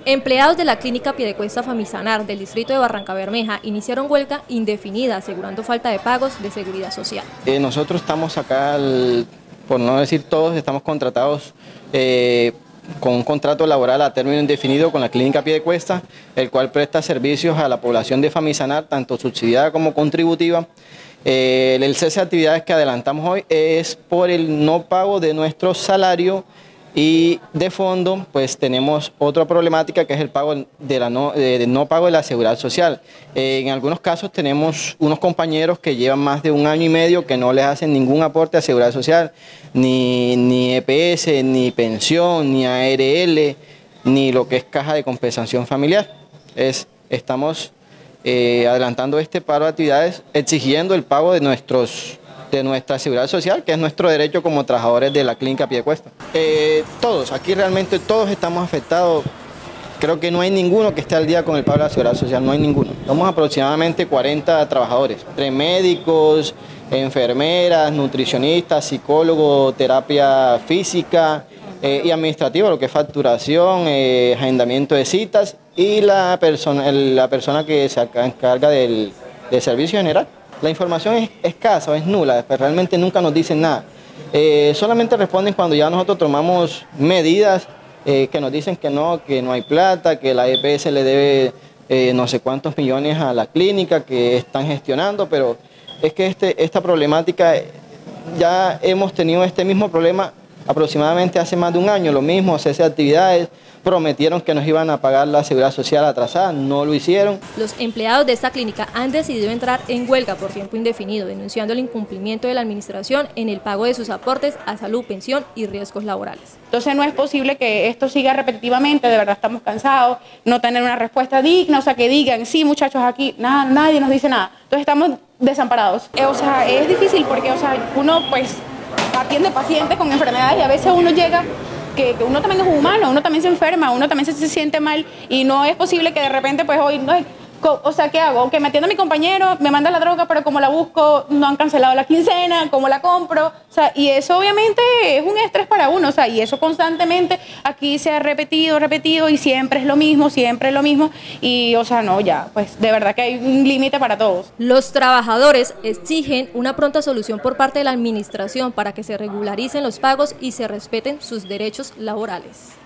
Empleados de la Clínica Piedecuesta Famisanar del distrito de Barrancabermeja iniciaron huelga indefinida asegurando falta de pagos de seguridad social. Nosotros estamos acá, por no decir todos, estamos contratados con un contrato laboral a término indefinido con la Clínica Piedecuesta, el cual presta servicios a la población de Famisanar, tanto subsidiada como contributiva. El cese de actividades que adelantamos hoy es por el no pago de nuestro salario. Y de fondo, pues tenemos otra problemática que es el pago de no pago de la seguridad social. En algunos casos tenemos unos compañeros que llevan más de 1 año y medio que no les hacen ningún aporte a seguridad social, ni EPS, ni pensión, ni ARL, ni lo que es caja de compensación familiar. Estamos adelantando este paro de actividades exigiendo el pago de nuestra seguridad social, que es nuestro derecho como trabajadores de la Clínica Piedecuesta. Todos, aquí realmente todos estamos afectados. Creo que no hay ninguno que esté al día con el pago de la seguridad social, no hay ninguno. Somos aproximadamente 40 trabajadores, entre médicos, enfermeras, nutricionistas, psicólogos, terapia física y administrativa, lo que es facturación, agendamiento de citas y la persona que se encarga del servicio general. La información es escasa o es nula, pero realmente nunca nos dicen nada. Solamente responden cuando ya nosotros tomamos medidas que nos dicen que no hay plata, que la EPS le debe no sé cuántos millones a la clínica, que están gestionando, pero es que esta problemática, ya hemos tenido este mismo problema aproximadamente hace más de 1 año, lo mismo, cese de actividades. Prometieron que nos iban a pagar la seguridad social atrasada, no lo hicieron. Los empleados de esta clínica han decidido entrar en huelga por tiempo indefinido, denunciando el incumplimiento de la administración en el pago de sus aportes a salud, pensión y riesgos laborales. Entonces no es posible que esto siga repetitivamente, de verdad estamos cansados, no tener una respuesta digna, o sea, que digan, sí muchachos, aquí nada, nadie nos dice nada. Entonces estamos desamparados. O sea, es difícil porque, o sea, uno pues atiende pacientes con enfermedades y a veces uno llega que uno también es humano, uno también se enferma, uno también se siente mal y no es posible que de repente pues hoy, no, o sea, ¿qué hago? Que me atienda mi compañero, me manda la droga, pero como la busco, no han cancelado la quincena, ¿cómo la compro? O sea, y eso obviamente es un estrés para uno, o sea, y eso constantemente aquí se ha repetido y siempre es lo mismo, y o sea, no, ya, pues de verdad que hay un límite para todos. Los trabajadores exigen una pronta solución por parte de la administración para que se regularicen los pagos y se respeten sus derechos laborales.